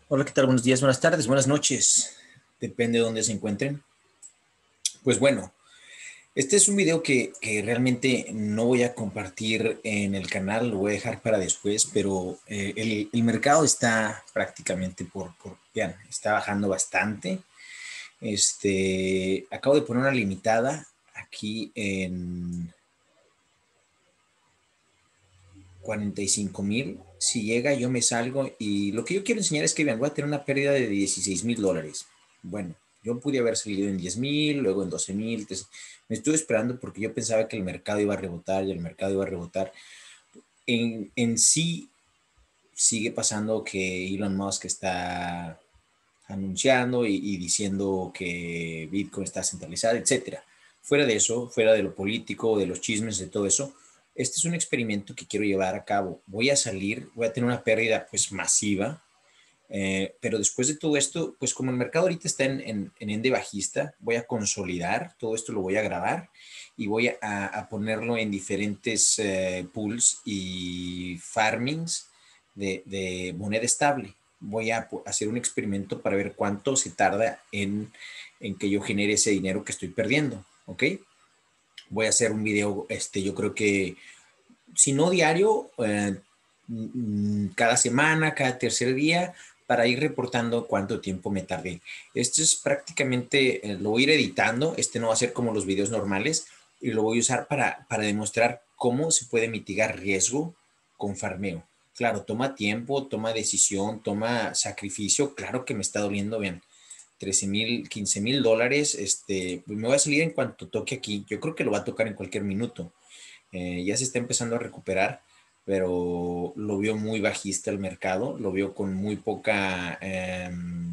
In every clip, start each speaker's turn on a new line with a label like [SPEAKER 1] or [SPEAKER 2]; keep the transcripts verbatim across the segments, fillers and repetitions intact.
[SPEAKER 1] Hola, ¿qué tal? Buenos días, buenas tardes, buenas noches. Depende de dónde se encuentren. Pues bueno, este es un video que, que realmente no voy a compartir en el canal, lo voy a dejar para después, pero eh, el, el mercado está prácticamente por, por, vean, está bajando bastante. Este, acabo de poner una limitada aquí en cuarenta y cinco mil. Si llega, yo me salgo y lo que yo quiero enseñar es que vean, voy a tener una pérdida de dieciséis mil dólares. Bueno, yo pude haber salido en diez mil, luego en doce mil. Me estuve esperando porque yo pensaba que el mercado iba a rebotar y el mercado iba a rebotar. En, en sí, sigue pasando que Elon Musk está anunciando y, y diciendo que Bitcoin está centralizada, etcétera. Fuera de eso, fuera de lo político, de los chismes, de todo eso, este es un experimento que quiero llevar a cabo. Voy a salir, voy a tener una pérdida pues masiva, eh, pero después de todo esto, pues como el mercado ahorita está en, en, en ende bajista, voy a consolidar, todo esto lo voy a grabar y voy a, a ponerlo en diferentes eh, pools y farmings de, de moneda estable. Voy a hacer un experimento para ver cuánto se tarda en, en que yo genere ese dinero que estoy perdiendo, ¿ok? Voy a hacer un video, este, yo creo que, si no diario, eh, cada semana, cada tercer día, para ir reportando cuánto tiempo me tardé. Esto es prácticamente, eh, lo voy a ir editando, este no va a ser como los videos normales, y lo voy a usar para, para demostrar cómo se puede mitigar riesgo con farmeo. Claro, toma tiempo, toma decisión, toma sacrificio, claro que me está doliendo, bien, trece mil, quince mil dólares, este, me va a salir en cuanto toque aquí, yo creo que lo va a tocar en cualquier minuto. Eh, ya se está empezando a recuperar, pero lo veo muy bajista el mercado, lo veo con muy poca, eh,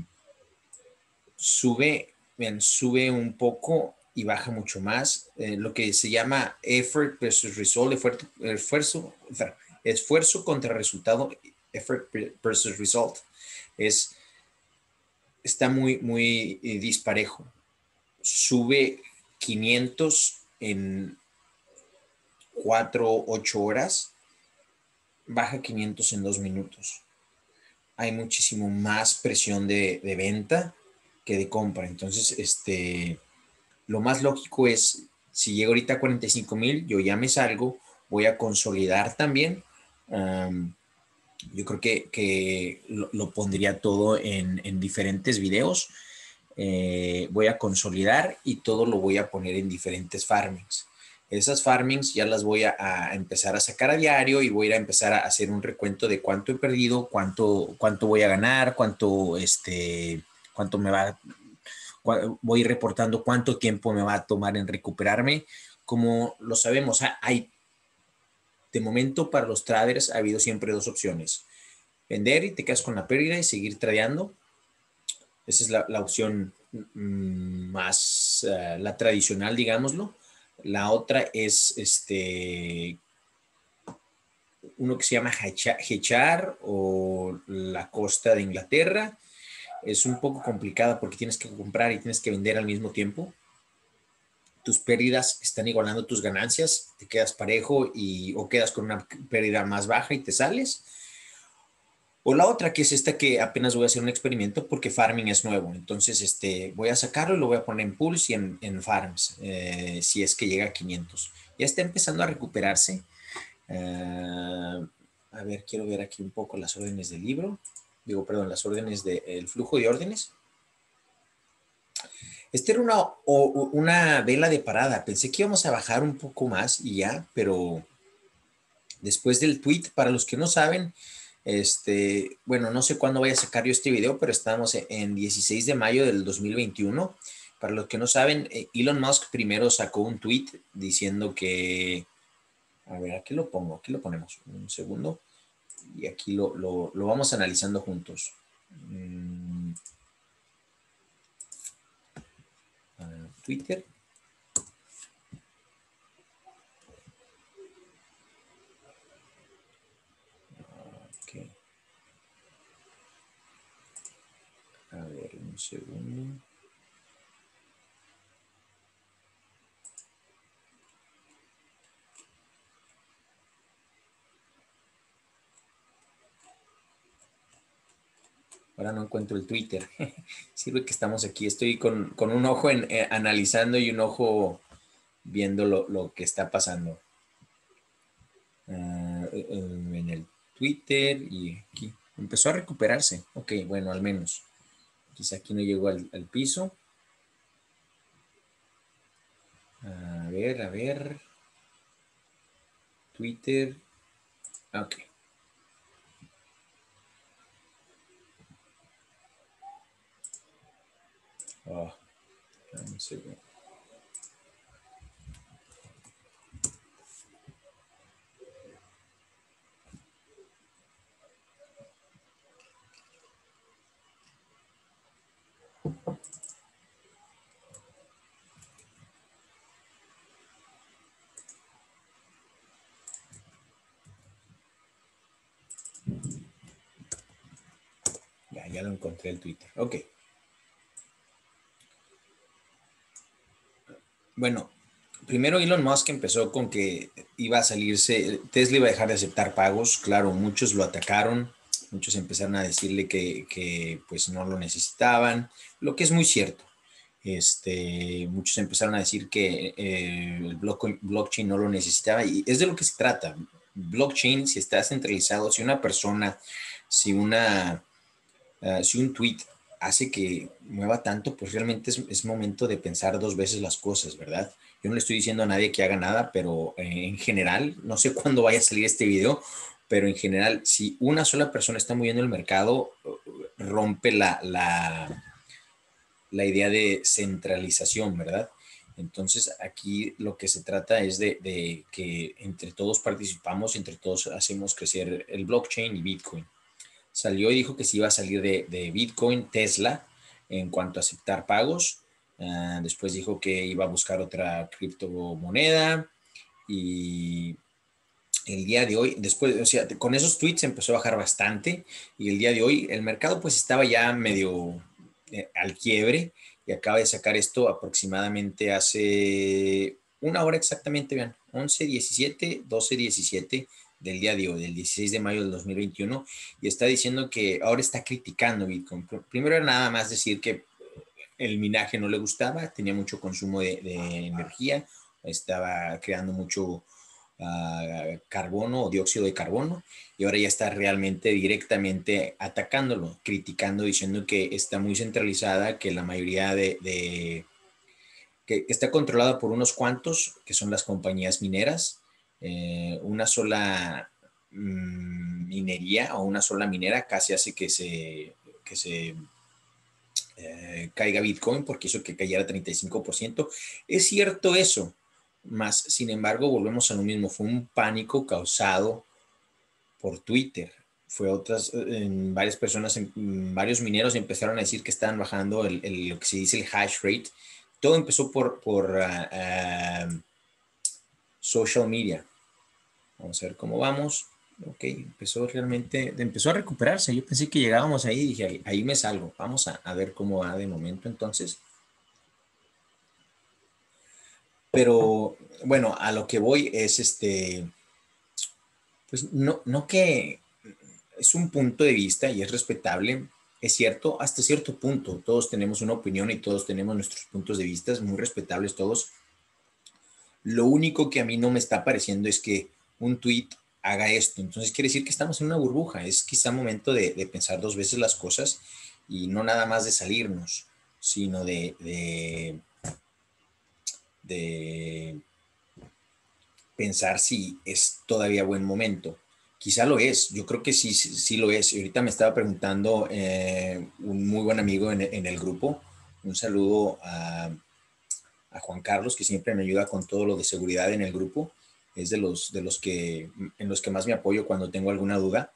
[SPEAKER 1] sube, bien, sube un poco y baja mucho más, eh, lo que se llama effort versus result, esfuerzo, esfuerzo, esfuerzo contra resultado, effort versus result, es, está muy, muy eh, disparejo. Sube quinientos en cuatro ocho horas, baja quinientos en dos minutos. Hay muchísimo más presión de, de venta que de compra. Entonces, este, lo más lógico es, si llego ahorita a cuarenta y cinco mil, yo ya me salgo, voy a consolidar también. Um, yo creo que, que lo, lo, pondría todo en, en diferentes videos. Eh, voy a consolidar y todo lo voy a poner en diferentes farmings. Esas farmings ya las voy a, a, empezar a sacar a diario y voy a ir a empezar a hacer un recuento de cuánto he perdido, cuánto, cuánto voy a ganar, cuánto, este, cuánto me va, voy a ir reportando cuánto tiempo me va a tomar en recuperarme. Como lo sabemos, hay, de momento para los traders ha habido siempre dos opciones: vender y te quedas con la pérdida y seguir tradeando. Esa es la, la opción mmm, más, uh, la tradicional, digámoslo. La otra es este, uno que se llama hedgear o la costa de Inglaterra. Es un poco complicada porque tienes que comprar y tienes que vender al mismo tiempo. Tus pérdidas están igualando tus ganancias, te quedas parejo y, o quedas con una pérdida más baja y te sales. O la otra, que es esta, que apenas voy a hacer un experimento porque farming es nuevo. Entonces, este, voy a sacarlo y lo voy a poner en pools y en, en farms, eh, si es que llega a quinientos. Ya está empezando a recuperarse. Uh, a ver, quiero ver aquí un poco las órdenes del libro. Digo, perdón, las órdenes del de, flujo de órdenes. Esta era una, o, una vela de parada. Pensé que íbamos a bajar un poco más y ya, pero después del tweet, para los que no saben, este, bueno, no sé cuándo vaya a sacar yo este video, pero estamos en dieciséis de mayo del dos mil veintiuno. Para los que no saben, Elon Musk primero sacó un tweet diciendo que, a ver, aquí lo pongo, aquí lo ponemos, un segundo, y aquí lo, lo, lo vamos analizando juntos. Mm, uh, Twitter. Okay. A ver, un segundo. Ahora no encuentro el Twitter. Sirve que estamos aquí. Estoy con, con un ojo en, eh, analizando y un ojo viendo lo, lo que está pasando. Uh, en el Twitter y aquí. Empezó a recuperarse. Ok, bueno, al menos. Quizá aquí no llegó al, al piso. A ver, a ver. Twitter. Ok. Oh, un segundo. Ya, ya lo encontré el Twitter. Ok. Bueno, primero Elon Musk empezó con que iba a salirse, Tesla iba a dejar de aceptar pagos. Claro, muchos lo atacaron, muchos empezaron a decirle que, que pues no lo necesitaban, lo que es muy cierto. Este, muchos empezaron a decir que eh, el blockchain no lo necesitaba y es de lo que se trata. Blockchain, si está centralizado, si una persona, si una Uh, si un tweet hace que mueva tanto, pues realmente es, es, momento de pensar dos veces las cosas, ¿verdad? Yo no le estoy diciendo a nadie que haga nada, pero eh, en general, no sé cuándo vaya a salir este video, pero en general, si una sola persona está moviendo el mercado, rompe la, la, la idea de centralización, ¿verdad? Entonces, aquí lo que se trata es de, de que entre todos participamos, entre todos hacemos crecer el blockchain y Bitcoin. Salió y dijo que se iba a salir de, de Bitcoin, Tesla, en cuanto a aceptar pagos. Uh, después dijo que iba a buscar otra criptomoneda y el día de hoy, después, o sea, con esos tweets empezó a bajar bastante y el día de hoy el mercado pues estaba ya medio eh, al quiebre y acaba de sacar esto aproximadamente hace una hora exactamente, vean, once diecisiete, doce diecisiete del día de hoy, del dieciséis de mayo del dos mil veintiuno, y está diciendo que ahora está criticando Bitcoin. Primero era nada más decir que el minaje no le gustaba, tenía mucho consumo de, de energía, estaba creando mucho uh, carbono o dióxido de carbono, y ahora ya está realmente directamente atacándolo, criticando, diciendo que está muy centralizada, que la mayoría de, de que, que está controlada por unos cuantos, que son las compañías mineras, eh, una sola mmm, minería o una sola minera casi hace que se, que se eh, caiga Bitcoin porque hizo que cayera treinta y cinco por ciento. Es cierto eso, más sin embargo volvemos a lo mismo, fue un pánico causado por Twitter. Fue otras, en varias personas, en, varios mineros empezaron a decir que estaban bajando el, el, lo que se dice el hash rate. Todo empezó por, por uh, uh, social media. Vamos a ver cómo vamos. Ok, empezó realmente, empezó a recuperarse. Yo pensé que llegábamos ahí y dije, ahí, ahí me salgo. Vamos a, a ver cómo va de momento entonces. Pero bueno, a lo que voy es este, pues no, no que es un punto de vista y es respetable, es cierto, hasta cierto punto. Todos tenemos una opinión y todos tenemos nuestros puntos de vista, muy respetables todos. Lo único que a mí no me está pareciendo es que un tweet haga esto. Entonces quiere decir que estamos en una burbuja. Es quizá momento de, de pensar dos veces las cosas y no nada más de salirnos, sino de, de, de pensar si es todavía buen momento. Quizá lo es, yo creo que sí, sí, sí lo es. Y ahorita me estaba preguntando eh, un muy buen amigo en, en el grupo, un saludo a, a Juan Carlos, que siempre me ayuda con todo lo de seguridad en el grupo. Es de los, de los que, en los que más me apoyo cuando tengo alguna duda.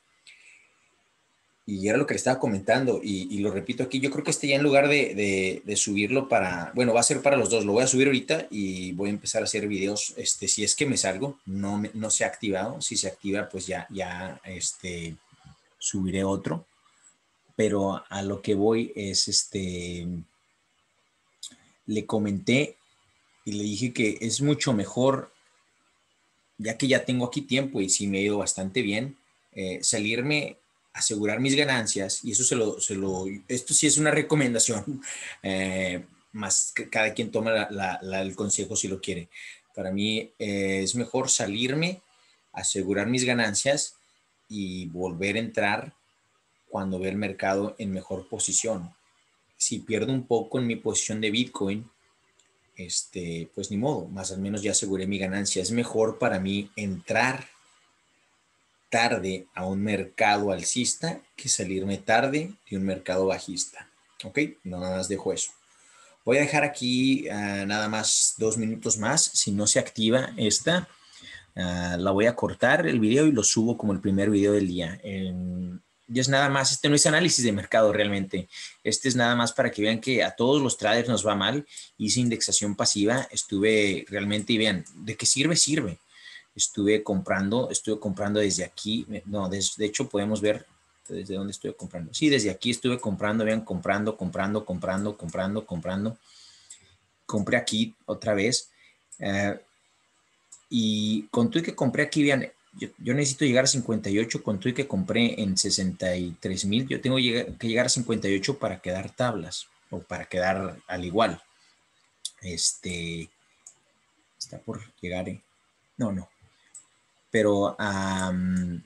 [SPEAKER 1] Y era lo que le estaba comentando, y, y lo repito aquí, yo creo que este ya en lugar de, de, de, subirlo para, bueno, va a ser para los dos, lo voy a subir ahorita y voy a empezar a hacer videos, este, si es que me salgo, no, me, no se ha activado, si se activa, pues ya, ya, este, subiré otro, pero a lo que voy es, este, le comenté y le dije que es mucho mejor, ya que ya tengo aquí tiempo y sí me ha ido bastante bien, eh, salirme asegurar mis ganancias, y eso se lo, se lo esto sí es una recomendación, eh, más que cada quien toma la, la, la, el consejo si lo quiere. Para mí eh, es mejor salirme, asegurar mis ganancias y volver a entrar cuando ve el mercado en mejor posición. Si pierdo un poco en mi posición de Bitcoin, este, pues ni modo, más o menos ya aseguré mi ganancia. Es mejor para mí entrar tarde a un mercado alcista que salirme tarde de un mercado bajista. ¿Ok? No, nada más dejo eso. Voy a dejar aquí uh, nada más dos minutos más. Si no se activa esta, uh, la voy a cortar el video y lo subo como el primer video del día. En, y es nada más, este no es análisis de mercado realmente. Este es nada más para que vean que a todos los traders nos va mal. Hice indexación pasiva, estuve realmente, y vean, ¿de qué sirve? Sirve. Estuve comprando, estuve comprando desde aquí, no, de, de hecho podemos ver desde dónde estuve comprando. Sí, desde aquí estuve comprando, vean, comprando, comprando, comprando, comprando, comprando. Compré aquí otra vez. Uh, y con todo y que compré aquí, vean, yo, yo necesito llegar a cincuenta y ocho, con todo y que compré en sesenta y tres mil, yo tengo que llegar a cincuenta y ocho para quedar tablas, o para quedar al igual. Este, está por llegar, ¿eh? No, no. Pero um,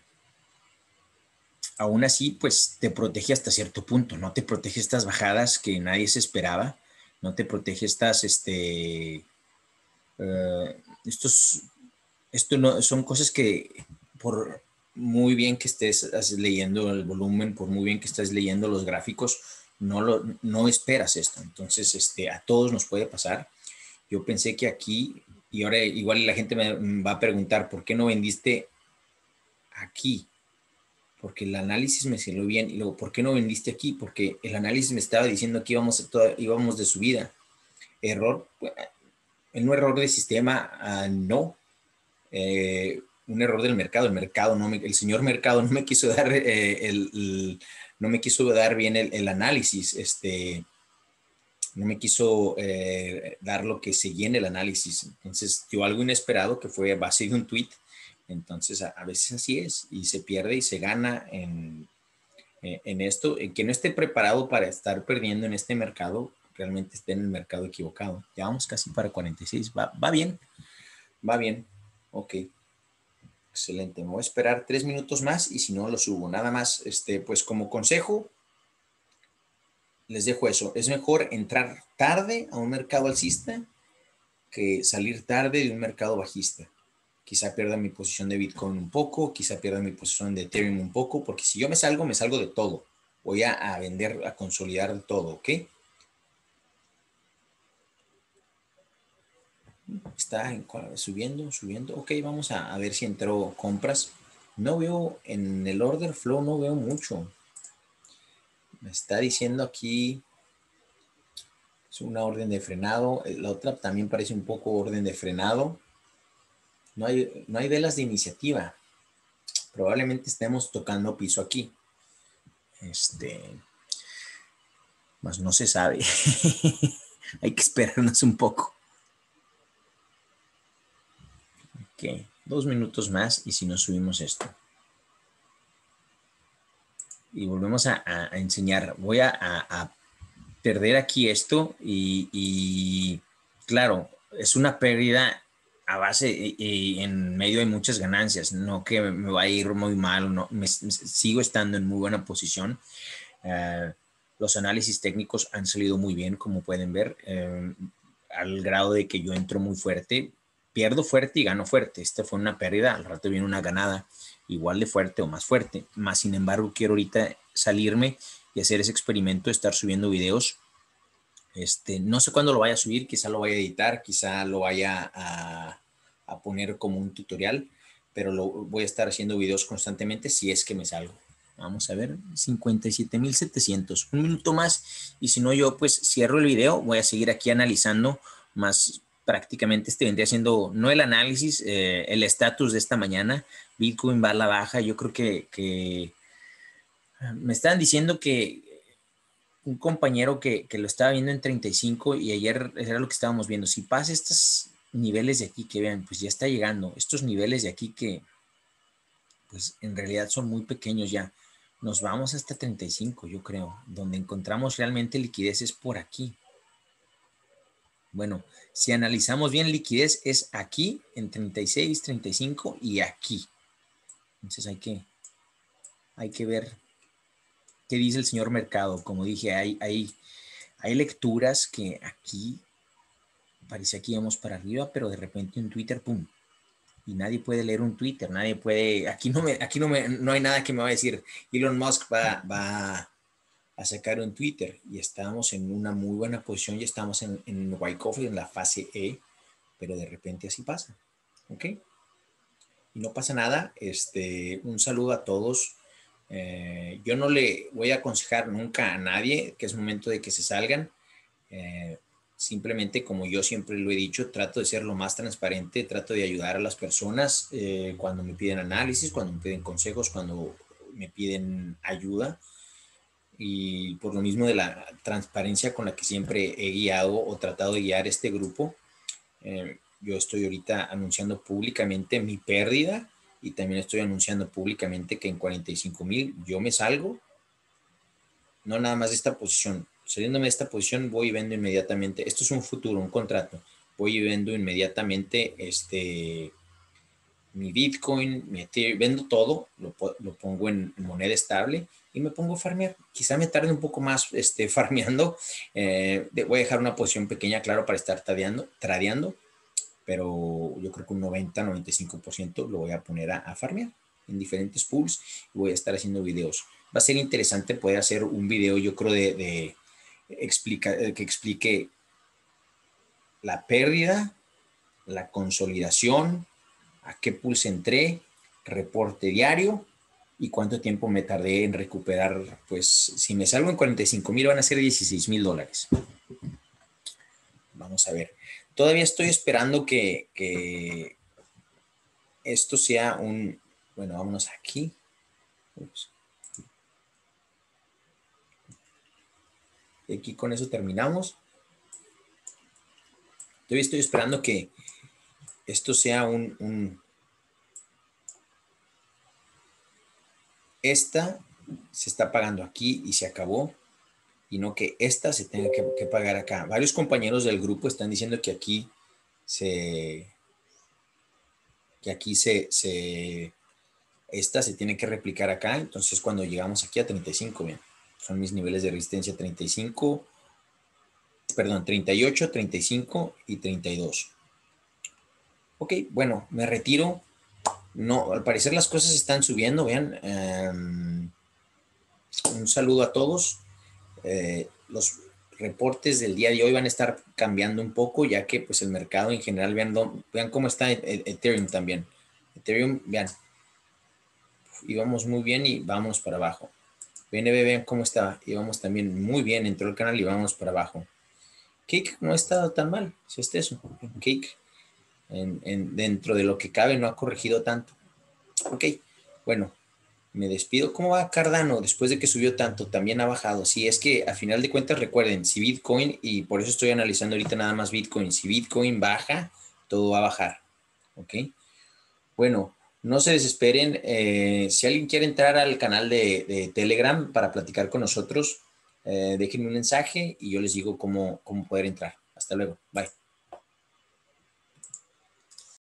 [SPEAKER 1] aún así, pues te protege hasta cierto punto, no te protege estas bajadas que nadie se esperaba, no te protege estas, este, uh, estos, esto no, son cosas que por muy bien que estés leyendo el volumen, por muy bien que estés leyendo los gráficos, no, lo, no esperas esto. Entonces, este, a todos nos puede pasar. Yo pensé que aquí, y ahora igual la gente me va a preguntar, ¿por qué no vendiste aquí? Porque el análisis me salió bien. Y luego, ¿por qué no vendiste aquí? Porque el análisis me estaba diciendo que íbamos, toda, íbamos de subida. Error, en un error de sistema, uh, no. Eh, un error del mercado. El mercado, no me, el señor mercado no me quiso dar, eh, el, el, no me quiso dar bien el, el análisis. Este, no me quiso eh, dar lo que seguía en el análisis. Entonces, dio algo inesperado que fue a base de un tweet. Entonces, a, a veces así es, y se pierde y se gana en, en esto. En que no esté preparado para estar perdiendo en este mercado, realmente esté en el mercado equivocado. Ya vamos casi para cuarenta y seis. Va, va bien, va bien. Ok. Excelente. Me voy a esperar tres minutos más y si no, lo subo. Nada más, este, pues como consejo, les dejo eso. Es mejor entrar tarde a un mercado alcista que salir tarde de un mercado bajista. Quizá pierda mi posición de Bitcoin un poco, quizá pierda mi posición de Ethereum un poco, porque si yo me salgo, me salgo de todo. Voy a, a vender, a consolidar de todo, ¿ok? Está en, subiendo, subiendo. Ok, vamos a, a ver si entró compras. No veo en el order flow, no veo mucho. Me está diciendo aquí es una orden de frenado. La otra también parece un poco orden de frenado. No hay, no hay velas de iniciativa. Probablemente estemos tocando piso aquí. Este, más no se sabe. Hay que esperarnos un poco. Ok, dos minutos más y si no subimos esto. Y volvemos a, a, a enseñar. Voy a, a, a perder aquí esto y, y claro, es una pérdida a base y, y en medio hay muchas ganancias, no que me va a ir muy mal, no, me, me, sigo estando en muy buena posición. Uh, los análisis técnicos han salido muy bien, como pueden ver, uh, al grado de que yo entro muy fuerte, pierdo fuerte y gano fuerte. Esta fue una pérdida, al rato viene una ganada igual de fuerte o más fuerte. Más sin embargo, quiero ahorita salirme y hacer ese experimento de estar subiendo videos. Este, no sé cuándo lo vaya a subir, quizá lo vaya a editar, quizá lo vaya a, a poner como un tutorial, pero lo, voy a estar haciendo videos constantemente si es que me salgo. Vamos a ver, cincuenta y siete mil setecientos, un minuto más y si no yo pues cierro el video, voy a seguir aquí analizando más prácticamente este vendría siendo no el análisis, eh, el estatus de esta mañana. Bitcoin va a la baja, yo creo que, que me están diciendo que un compañero que, que lo estaba viendo en treinta y cinco y ayer era lo que estábamos viendo. Si pasa estos niveles de aquí que vean, pues ya está llegando. Estos niveles de aquí que pues en realidad son muy pequeños ya. nos vamos hasta treinta y cinco, yo creo. Donde encontramos realmente liquidez es por aquí. Bueno, si analizamos bien liquidez es aquí, en treinta y seis, treinta y cinco y aquí. Entonces hay que, hay que ver qué dice el señor mercado. Como dije, hay, hay, hay lecturas que aquí parecía que íbamos para arriba, pero de repente un Twitter, pum. Y nadie puede leer un Twitter, nadie puede, aquí no me, aquí no me, no hay nada que me va a decir, Elon Musk va, va a sacar un Twitter y estábamos en una muy buena posición y estamos en, en Wyckoff en la fase E, pero de repente así pasa, ¿ok? Y no pasa nada, este, un saludo a todos. Eh, yo no le voy a aconsejar nunca a nadie que es momento de que se salgan. Eh, simplemente, como yo siempre lo he dicho, trato de ser lo más transparente, trato de ayudar a las personas eh, cuando me piden análisis, cuando me piden consejos, cuando me piden ayuda. Y por lo mismo de la transparencia con la que siempre he guiado o tratado de guiar este grupo, eh, yo estoy ahorita anunciando públicamente mi pérdida y también estoy anunciando públicamente que en cuarenta y cinco mil yo me salgo, no nada más de esta posición. Saliéndome de esta posición voy y vendo inmediatamente. Esto es un futuro, un contrato. Voy y vendo inmediatamente este, mi Bitcoin, mi Ethereum, vendo todo, lo, lo pongo en moneda estable y me pongo a farmear. Quizá me tarde un poco más este, farmeando. Eh, voy a dejar una posición pequeña, claro, para estar tradeando, tradeando, pero yo creo que un noventa, noventa y cinco por ciento lo voy a poner a, a farmear en diferentes pools y voy a estar haciendo videos. Va a ser interesante poder hacer un video, yo creo, de, de explica, que explique la pérdida, la consolidación, a qué pools entré, reporte diario y cuánto tiempo me tardé en recuperar. Pues si me salgo en cuarenta y cinco mil van a ser dieciséis mil dólares. Vamos a ver. Todavía estoy esperando que, que esto sea un... Bueno, vámonos aquí. Ups. Y aquí con eso terminamos. Todavía estoy esperando que esto sea un... un esta se está pagando aquí y se acabó. Y no que esta se tenga que, que pagar acá. Varios compañeros del grupo están diciendo que aquí se... que aquí se... se esta se tiene que replicar acá. Entonces cuando llegamos aquí a treinta y cinco, bien, son mis niveles de resistencia treinta y cinco, perdón, treinta y ocho, treinta y cinco y treinta y dos. Ok, bueno, me retiro. No, al parecer las cosas están subiendo, vean. Um, un saludo a todos. Eh, los reportes del día de hoy van a estar cambiando un poco, ya que pues el mercado en general, vean, vean cómo está Ethereum también. Ethereum, vean, íbamos muy bien y vamos para abajo. B N B, vean cómo está, íbamos también muy bien, entró el canal y vamos para abajo. Cake no ha estado tan mal, si es eso. Cake, en, en, dentro de lo que cabe, no ha corregido tanto. Ok, bueno, me despido. ¿Cómo va Cardano después de que subió tanto? También ha bajado. Sí, es que a final de cuentas recuerden, si Bitcoin, y por eso estoy analizando ahorita nada más Bitcoin, si Bitcoin baja, todo va a bajar. Ok, bueno, no se desesperen. Eh, si alguien quiere entrar al canal de, de Telegram para platicar con nosotros, eh, déjenme un mensaje y yo les digo cómo, cómo poder entrar. Hasta luego. Bye.